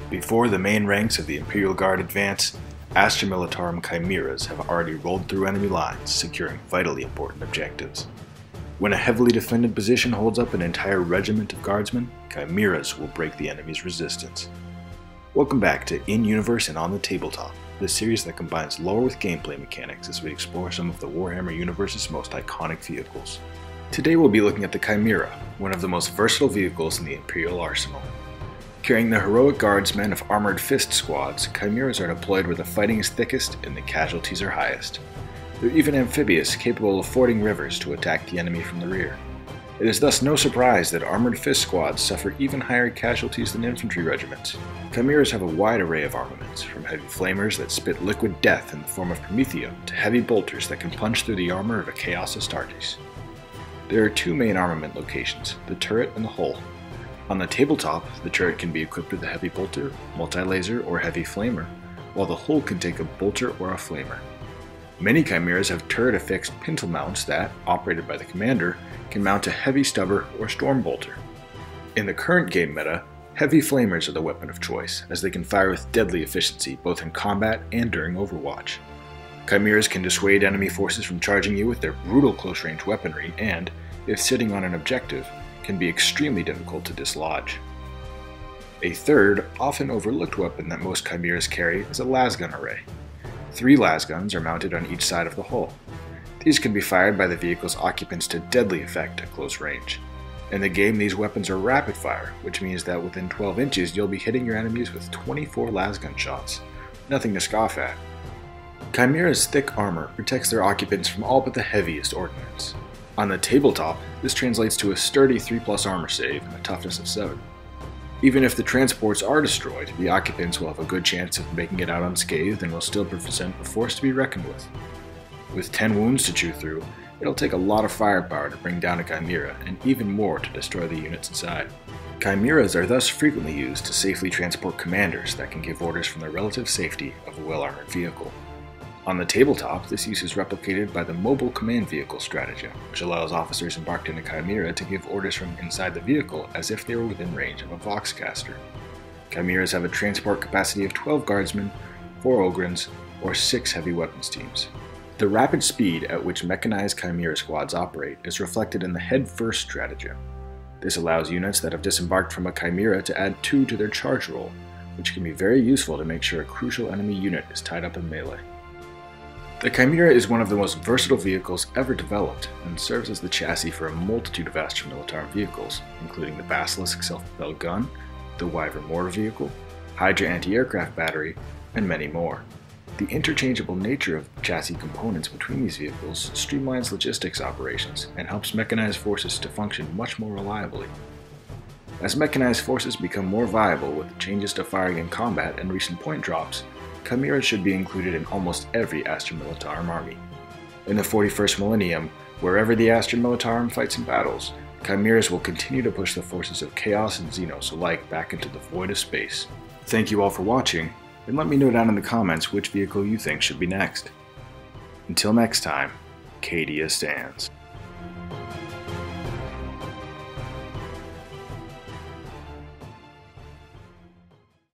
Before the main ranks of the Imperial Guard advance, Astra Militarum Chimeras have already rolled through enemy lines, securing vitally important objectives. When a heavily defended position holds up an entire regiment of guardsmen, Chimeras will break the enemy's resistance. Welcome back to In-Universe and On the Tabletop, the series that combines lore with gameplay mechanics as we explore some of the Warhammer universe's most iconic vehicles. Today we'll be looking at the Chimera, one of the most versatile vehicles in the Imperial arsenal. Carrying the heroic guardsmen of Armored Fist squads, Chimeras are deployed where the fighting is thickest and the casualties are highest. They're even amphibious, capable of fording rivers to attack the enemy from the rear. It is thus no surprise that Armored Fist squads suffer even higher casualties than infantry regiments. Chimeras have a wide array of armaments, from heavy flamers that spit liquid death in the form of Promethium to heavy bolters that can punch through the armor of a Chaos Astartes. There are two main armament locations, the turret and the hull. On the tabletop, the turret can be equipped with a heavy bolter, multi-laser, or heavy flamer, while the hull can take a bolter or a flamer. Many Chimeras have turret-affixed pintle mounts that, operated by the commander, can mount a heavy stubber or storm bolter. In the current game meta, heavy flamers are the weapon of choice, as they can fire with deadly efficiency both in combat and during Overwatch. Chimeras can dissuade enemy forces from charging you with their brutal close-range weaponry and, if sitting on an objective, can be extremely difficult to dislodge. A third, often overlooked weapon that most Chimeras carry is a lasgun array. 3 lasguns are mounted on each side of the hull. These can be fired by the vehicle's occupants to deadly effect at close range. In the game, these weapons are rapid fire, which means that within 12 inches you'll be hitting your enemies with 24 lasgun shots. Nothing to scoff at. Chimera's thick armor protects their occupants from all but the heaviest ordnance. On the tabletop, this translates to a sturdy 3+ armor save and a toughness of 7. Even if the transports are destroyed, the occupants will have a good chance of making it out unscathed and will still present a force to be reckoned with. With 10 wounds to chew through, it'll take a lot of firepower to bring down a Chimera, and even more to destroy the units inside. Chimeras are thus frequently used to safely transport commanders that can give orders from the relative safety of a well-armored vehicle. On the tabletop, this use is replicated by the Mobile Command Vehicle stratagem, which allows officers embarked in a Chimera to give orders from inside the vehicle as if they were within range of a Voxcaster. Chimeras have a transport capacity of 12 guardsmen, 4 Ogrins, or 6 heavy weapons teams. The rapid speed at which mechanized Chimera squads operate is reflected in the Head-First stratagem. This allows units that have disembarked from a Chimera to add 2 to their charge roll, which can be very useful to make sure a crucial enemy unit is tied up in melee. The Chimera is one of the most versatile vehicles ever developed, and serves as the chassis for a multitude of Astra Militarum vehicles, including the Basilisk self-propelled gun, the Wyvern mortar vehicle, Hydra anti-aircraft battery, and many more. The interchangeable nature of chassis components between these vehicles streamlines logistics operations and helps mechanized forces to function much more reliably. As mechanized forces become more viable with changes to firing in combat and recent point drops, Chimeras should be included in almost every Astra Militarum army. In the 41st millennium, wherever the Astra Militarum fights in battles, Chimeras will continue to push the forces of Chaos and Xenos alike back into the void of space. Thank you all for watching, and let me know down in the comments which vehicle you think should be next. Until next time, Cadia stands.